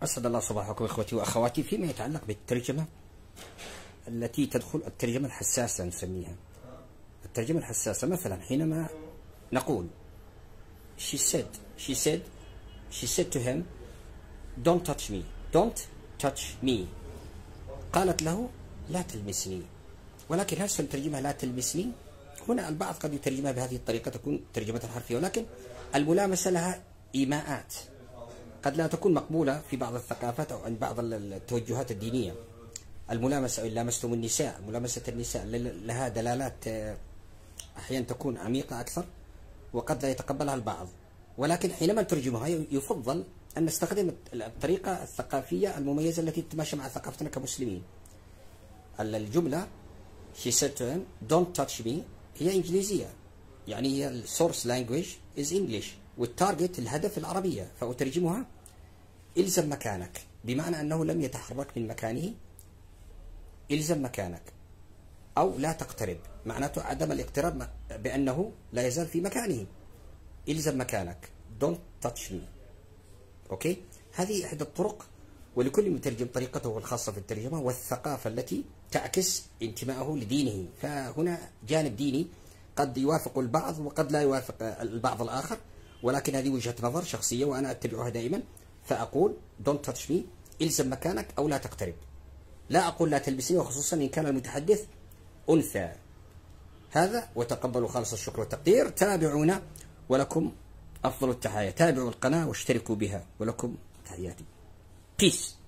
أسعد الله صباحكم إخوتي وأخواتي. فيما يتعلق بالترجمة التي تدخل الترجمة الحساسة نسميها. الترجمة الحساسة مثلا حينما نقول she said to him don't touch me. قالت له لا تلمسني، ولكن هل سنترجمها لا تلمسني؟ هنا البعض قد يترجمها بهذه الطريقة تكون ترجمة حرفية، ولكن الملامسة لها إيماءات قد لا تكون مقبولة في بعض الثقافات أو عند بعض التوجهات الدينية. الملامسة إن لامستم النساء، ملامسة النساء لها دلالات أحيانا تكون عميقة أكثر وقد لا يتقبلها البعض، ولكن حينما نترجمها يفضل أن نستخدم الطريقة الثقافية المميزة التي تتماشى مع ثقافتنا كمسلمين. الجملة she said to him don't touch me هي إنجليزية، يعني هي السورس لانجويج is English والتارجت الهدف العربية، فأترجمها إلزم مكانك، بمعنى أنه لم يتحرك من مكانه. إلزم مكانك أو لا تقترب، معناته عدم الاقتراب بأنه لا يزال في مكانه. إلزم مكانك don't touch me. أوكي، هذه إحدى الطرق، ولكل مترجم طريقته الخاصة في الترجمة والثقافة التي تعكس انتمائه لدينه. فهنا جانب ديني قد يوافق البعض وقد لا يوافق البعض الآخر، ولكن هذه وجهة نظر شخصية وأنا أتبعها دائما. فأقول don't touch me إلزم مكانك أو لا تقترب، لا أقول لا تلبسني، وخصوصا إن كان المتحدث أنثى. هذا وتقبلوا خالص الشكر والتقدير. تابعونا ولكم أفضل التحايا، تابعوا القناة واشتركوا بها ولكم تحياتي. Peace.